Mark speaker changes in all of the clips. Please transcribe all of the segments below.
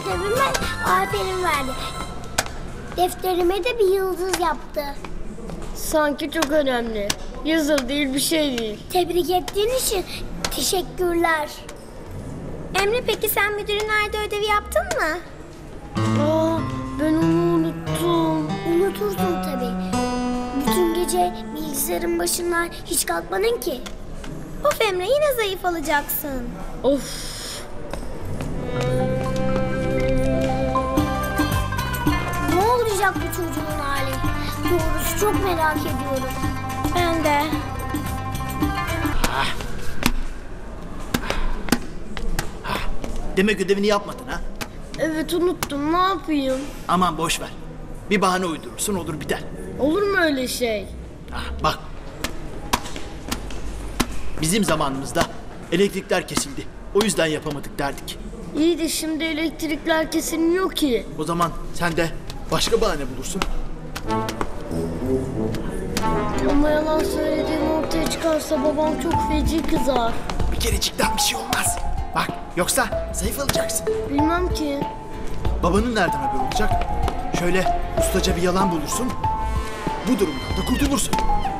Speaker 1: ödevime aferin verdi. Defterime de bir yıldız yaptı.
Speaker 2: Sanki çok önemli. Yazılı değil, bir şey değil.
Speaker 1: Tebrik ettiğin için teşekkürler. Emre, peki sen müdürün verdiği ödevi yaptın mı?
Speaker 2: Aa, ben onu unuttum.
Speaker 1: Unutursun tabii. Bütün gece bilgisayarın başından hiç kalkmadın ki. Of Emre, yine zayıf olacaksın.
Speaker 2: Of.
Speaker 1: Ne olacak bu çocuğun hali? Doğrusu çok merak ediyorum. Ben de.
Speaker 3: Demek ödevini yapmadın ha?
Speaker 2: Evet, unuttum, ne yapayım?
Speaker 3: Aman boş ver. Bir bahane uydurursun, olur biter.
Speaker 2: Olur mu öyle şey?
Speaker 3: Bak. Bizim zamanımızda elektrikler kesildi. O yüzden yapamadık derdik.
Speaker 2: İyi de şimdi elektrikler kesilmiyor ki.
Speaker 3: O zaman sen de başka bahane bulursun.
Speaker 2: Ama yalan söylediğim ortaya çıkarsa babam çok feci kızar.
Speaker 3: Bir kerecikten bir şey olmaz. Bak, yoksa zayıf olacaksın.
Speaker 2: Bilmem ki.
Speaker 3: Babanın nereden haber olacak? Şöyle ustaca bir yalan bulursun. Bu durumdan da kurtulursun.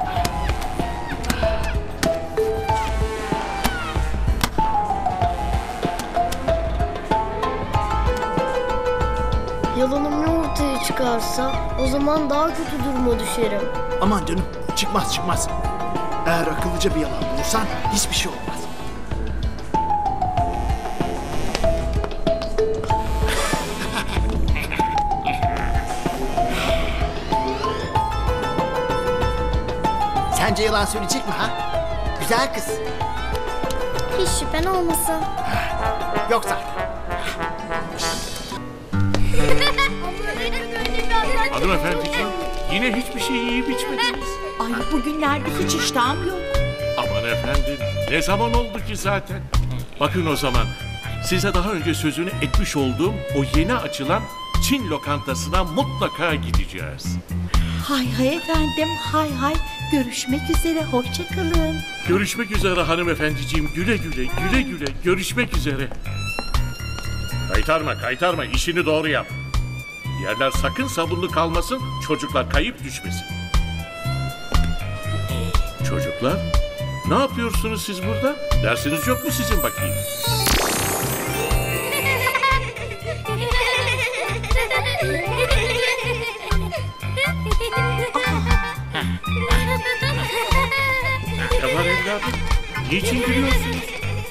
Speaker 2: Yalanım ne ortaya çıkarsa o zaman daha kötü duruma düşerim.
Speaker 3: Aman canım, çıkmaz. Eğer akıllıca bir yalan bulursan hiçbir şey olmaz. Sence yalan söyleyecek mi ha? Güzel kız.
Speaker 1: Hiç şüphen olmasın.
Speaker 3: Yoksa.
Speaker 4: Hanımefendiciğim, yine hiçbir şey yiyip içmediniz.
Speaker 5: Ay bugünlerde hiç iştahım yok.
Speaker 4: Aman efendim, ne zaman oldu ki zaten? Bakın o zaman, size daha önce sözünü etmiş olduğum o yeni açılan Çin lokantasına mutlaka gideceğiz.
Speaker 5: Hay hay efendim, hay hay. Görüşmek üzere, hoşça kalın.
Speaker 4: Görüşmek üzere hanımefendiciğim, güle güle, görüşmek üzere. Kaytarma, işini doğru yap. Yerler sakın sabunlu kalmasın, çocuklar kayıp düşmesin. Çocuklar, ne yapıyorsunuz siz burada? Dersiniz yok mu sizin bakayım? Ne var evladım? Niçin gülüyorsunuz?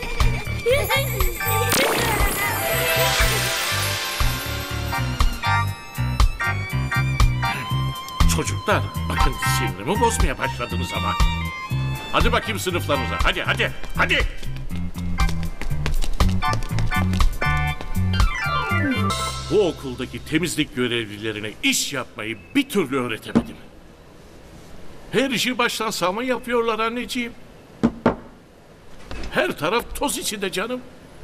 Speaker 4: Çocuklar, bakın sinirimi bozmaya başladınız ama. Hadi bakayım sınıflarınıza, hadi. Bu okuldaki temizlik görevlilerine iş yapmayı bir türlü öğretemedim. Her işi baştan savma yapıyorlar anneciğim. Her taraf toz içinde canım.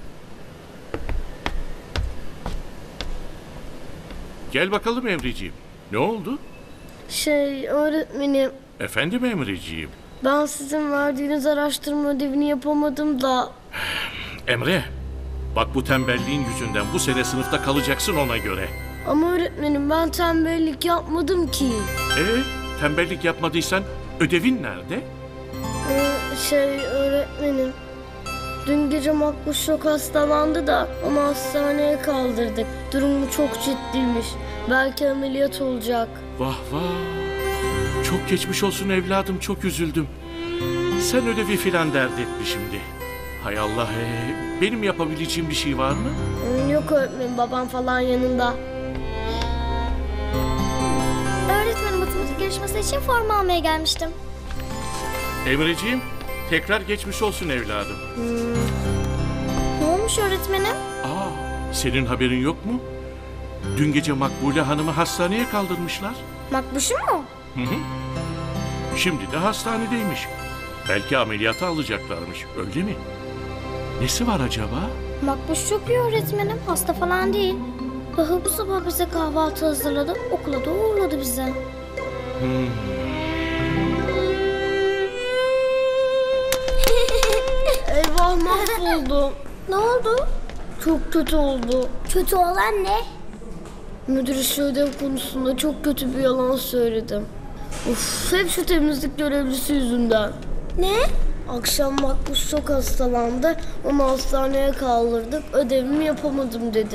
Speaker 4: Gel bakalım Emreciğim. Ne oldu?
Speaker 2: Öğretmenim,
Speaker 4: Efendim Emreciğim.
Speaker 2: ben sizin verdiğiniz araştırma ödevini yapamadım da.
Speaker 4: Emre, bak bu tembelliğin yüzünden bu sene sınıfta kalacaksın ona göre.
Speaker 2: Ama öğretmenim, ben tembellik yapmadım ki.
Speaker 4: Tembellik yapmadıysan ödevin nerede?
Speaker 2: Öğretmenim, dün gece Makbuş çok hastalandı da onu hastaneye kaldırdık. Durumu çok ciddiymiş. Belki ameliyat olacak.
Speaker 4: Vah. Çok geçmiş olsun evladım, çok üzüldüm. Sen ödevi filan dert etme şimdi. Hay Allah, benim yapabileceğim bir şey var mı?
Speaker 2: Yok öğretmenim, babam falan yanında.
Speaker 1: Öğretmenim, matematik yarışması için forma almaya gelmiştim.
Speaker 4: Emreciğim, tekrar geçmiş olsun evladım.
Speaker 1: Ne olmuş öğretmenim?
Speaker 4: Senin haberin yok mu? Dün gece Makbule Hanım'ı hastaneye kaldırmışlar.
Speaker 1: Makbuş'u mu?
Speaker 4: Şimdi de hastanedeymiş. Belki ameliyata alacaklarmış, öyle mi? Nesi var acaba?
Speaker 1: Makbuş çok iyi öğretmenim. Hasta falan değil. Daha bu sabah bize kahvaltı hazırladı. Okula da uğurladı bize.
Speaker 2: Eyvah, mahvoldum.
Speaker 1: Ne oldu?
Speaker 2: çok kötü oldu.
Speaker 1: Kötü olan ne?
Speaker 2: Müdür işi ödev konusunda çok kötü bir yalan söyledim. Uf, hep şu temizlik görevlisi yüzünden.
Speaker 1: Ne?
Speaker 2: Akşam Makbuş çok hastalandı. Onu hastaneye kaldırdık. Ödevimi yapamadım dedi.